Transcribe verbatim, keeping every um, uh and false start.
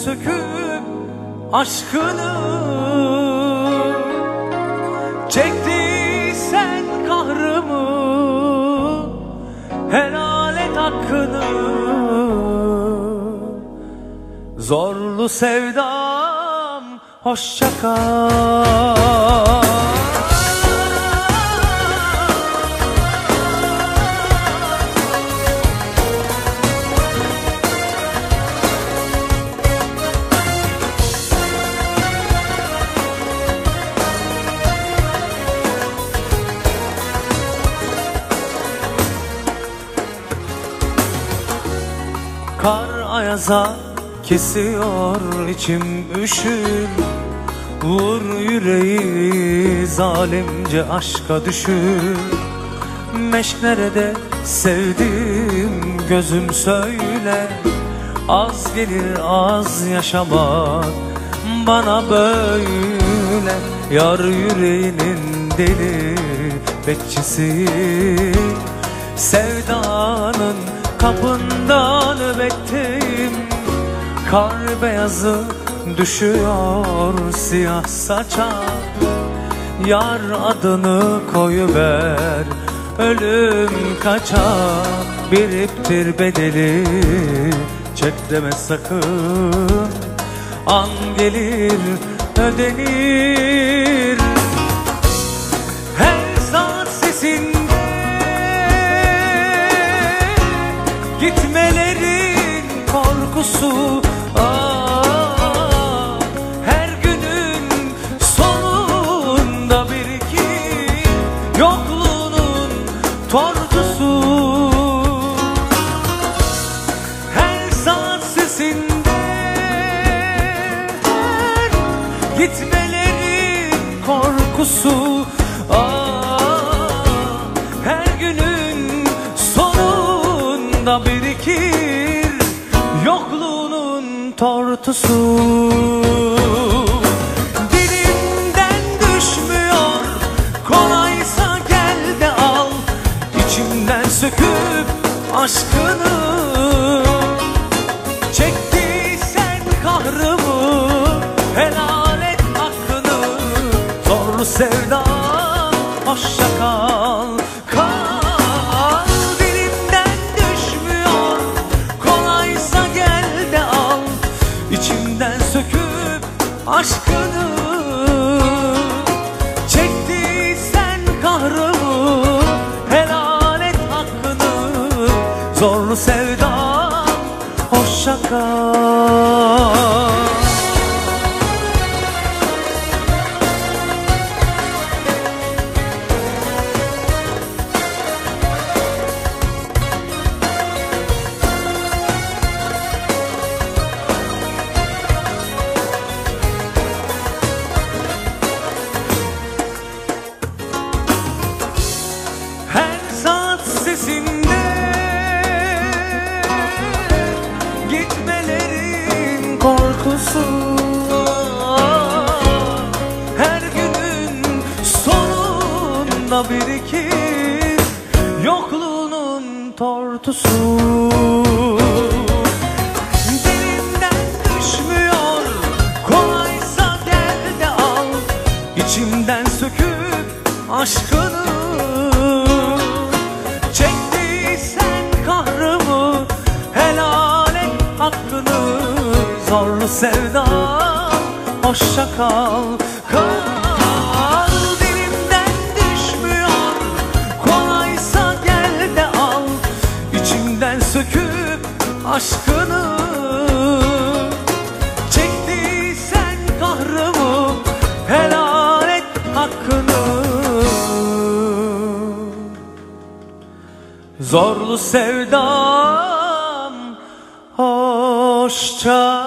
söküp aşkını, çektiysen kahrımı, helal et hakkını. Zorlu sevdam hoşça kal. Kar ayaza kesiyor, içim üşür. Vur yüreği zalimce aşka düşür. Meşk nerede sevdim gözüm söyle. Az gelir az yaşamak bana böyle. Yar yüreğinin deli bekçisi, sevdanın kapında nöbetteyim. Kar beyazı düşüyor siyah saça. Yar adını koyuver, ölüm kaçak. Biriptir bedeli, çek deme sakın. An gelir ödenir. Her saat sesinde gitmelerin korkusu. Aa, her günün sonunda birikir yokluğunun tortusu. Her saat sesinde her gitmelerin korkusu. Aa, her günün sonunda birikir yokluğunun tortusu. Dilimden düşmüyor, kolaysa gel de al. İçimden söküp aşkını, çektiysen kahrımı, helal et hakkını. Zorlu sevda hoşça kal, kal. Dilimden düşmüyor, kolaysa gel de al. İçimden söküp aşkını, çektiysen kahrımı, helal et hakkını. Zorlu sevda hoşça kal. Sesinde gitmelerin korkusu. Her günün sonunda birikir yokluğunun tortusu. Dilimden düşmüyor, kolaysa gel de al. İçimden söküp aşkını, zorlu sevda hoşça kal, kal. Dilimden düşmüyor, kolaysa gel de al. İçimden söküp aşkını, çektiysen kahrımı, helal et hakkını. Zorlu sevdam hoşça